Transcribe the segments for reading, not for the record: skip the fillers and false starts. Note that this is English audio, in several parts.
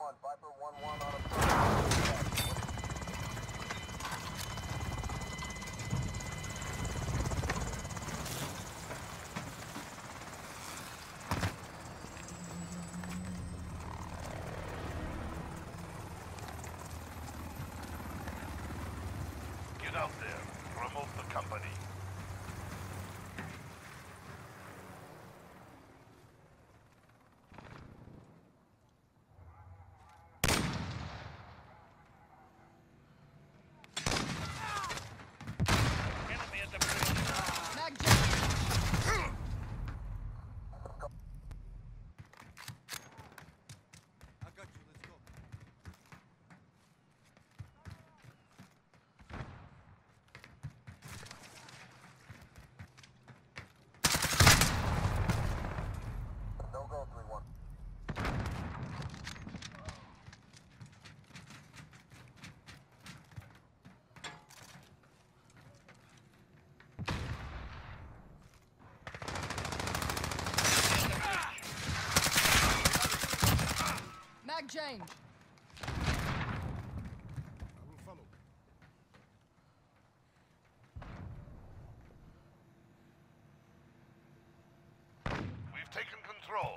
Viper 1-1 on a... Get out there. Promote the company. Enemy at the bridge. Mag Jane. I got you. Let's go. No go 3-1. Mag Jane. I will follow. We've taken control.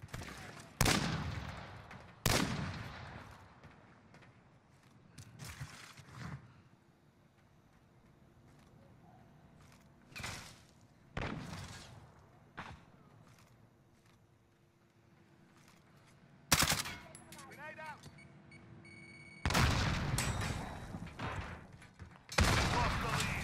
Grenade out. Lost the lead.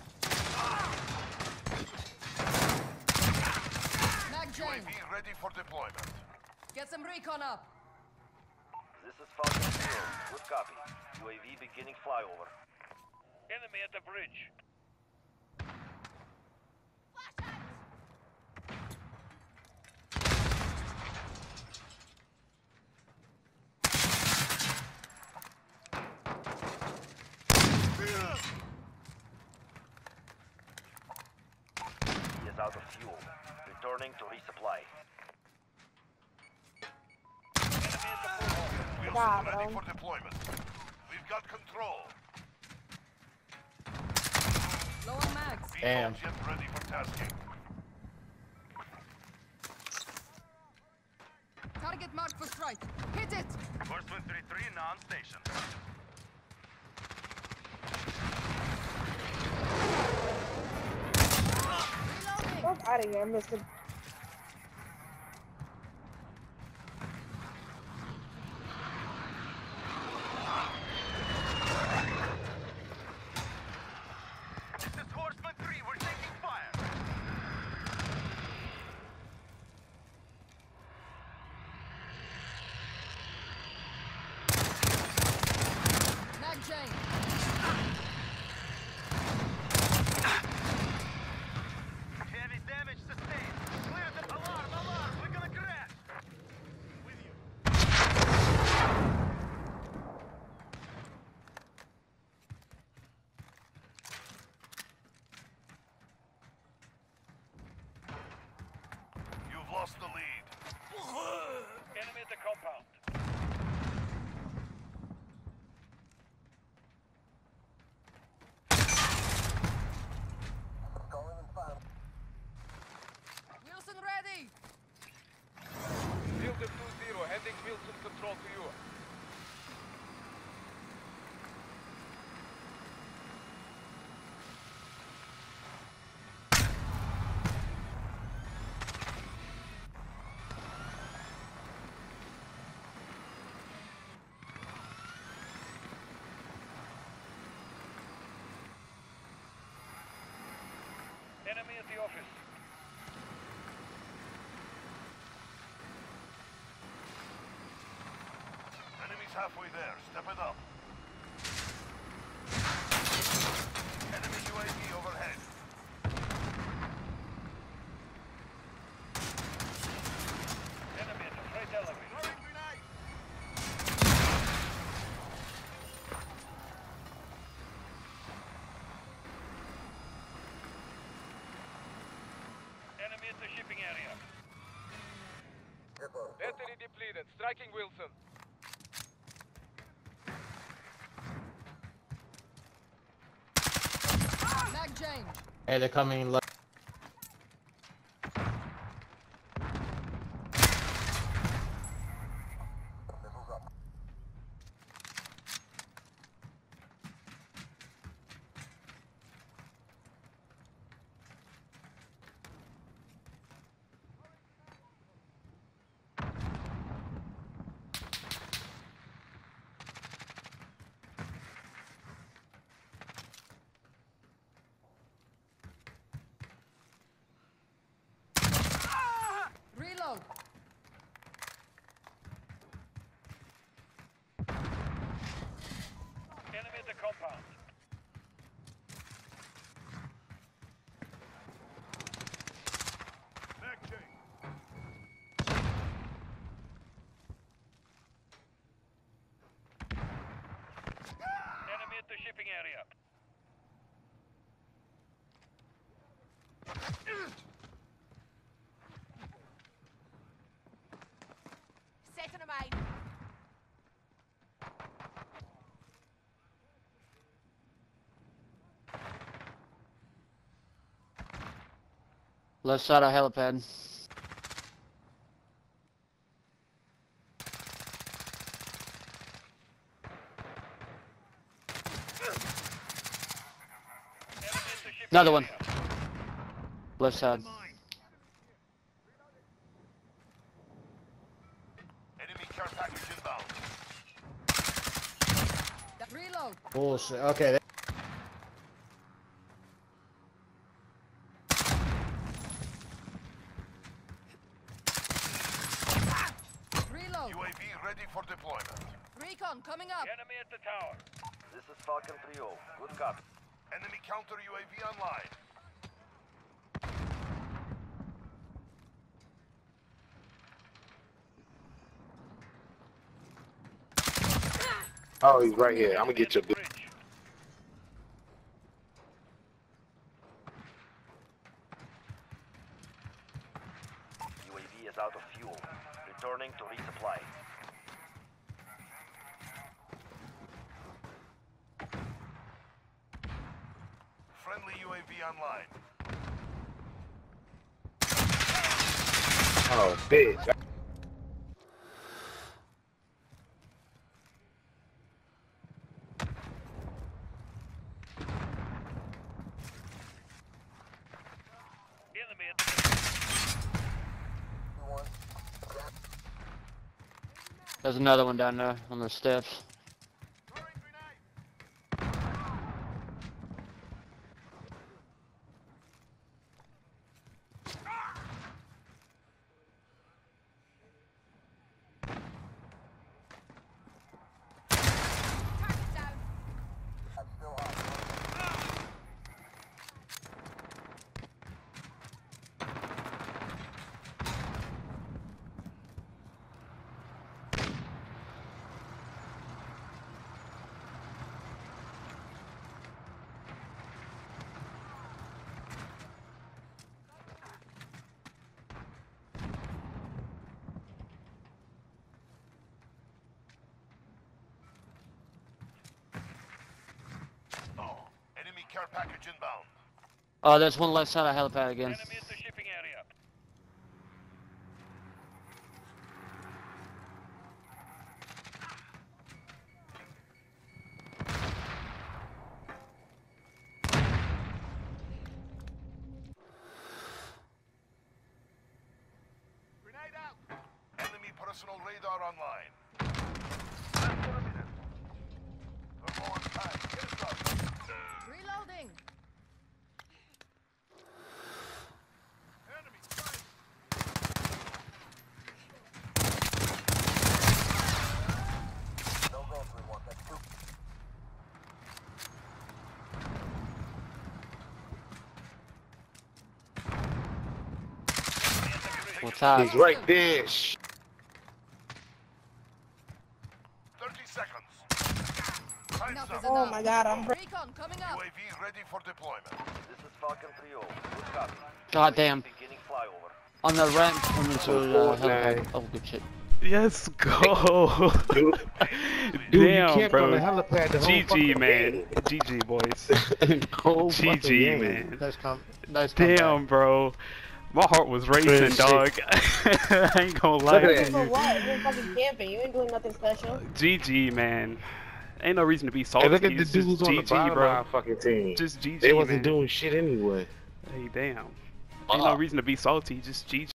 Mag Jane. UAV ready for deployment. Get some recon up. This is Falcon 0. Good copy. UAV beginning flyover. Enemy at the bridge. He is out of fuel. Returning to resupply. Enemy at the bullhorn. Wilson ready for deployment. We've got control. Low on mags. Damn. Jet ready for tasking. Target marked for strike. Hit it. First 133 now on station. Reloading. Fuck out of here, Mr. This is Horseman 3. We're taking fire. Mag Jane. Heavy damage sustained. Clear the alarm. Alarm. We're gonna crash. With you. You've lost the lead. Enemy at the compound. Calling in final. Wilson ready. Field 2-0, handing Wilson control to you. Enemy at the office. Enemy's halfway there. Step it up. Enemy UAV overhead. Enemy at the freight elevator. Throwing grenade. Enemy at the shipping area. Hippo. Battery depleted. Striking Wilson. change. Hey, they're coming left. Missiles up. Reload. Enemy at the compound. Mag change. Enemy at the shipping area. Setting a mine. Left side of helipad. Enemy at the shipping Another one. area. Left side. Enemy care package inbound. Reload. Bullshit. Okay. Reload. UAV ready for deployment. Recon coming up. Enemy at the tower. This is Falcon 3-0. Good copy. Enemy counter UAV online. Oh, he's right here. I'm gonna get your. Bridge. UAV is out of fuel. Returning to resupply. Friendly UAV online. Oh, bitch. Enemy at the 2-1. There's another one down there on the steps. Target down. I'm still hot. Oh, enemy care package inbound. Oh, there's one left side of helipad again. enemy at the shipping area. Grenade out. Enemy personal radar online. Less than a minute. We're low on time. Get us up. Reloading. Enemy sighted. No go 3-1. That's 2. What's up? He's right there. 30 seconds. Time's Enough up. is enough. my god, I'm Recon coming up. UAV ready for deployment. This is Falcon 3-0. Good copy. God damn. Beginning flyover. On the ramp coming to Oh, helipad. nice. Oh, good shit. Let's go. Dude, you Damn, camped on the bro. helipad the whole GG, fucking man. game. GG, boys. The whole fucking GG, game. man. Nice Damn, comeback. bro. My heart was racing, Shit. dog. I ain't gonna lie Look to at you. For what? You're fucking camping. You ain't doing nothing special. GG, man. Ain't no reason to be salty. Hey, look at the It's just dudes on the GG, bottom bro. of our fucking team. Just GG, They wasn't man. doing shit anyway. Hey, damn. Ain't no reason to be salty. Just GG.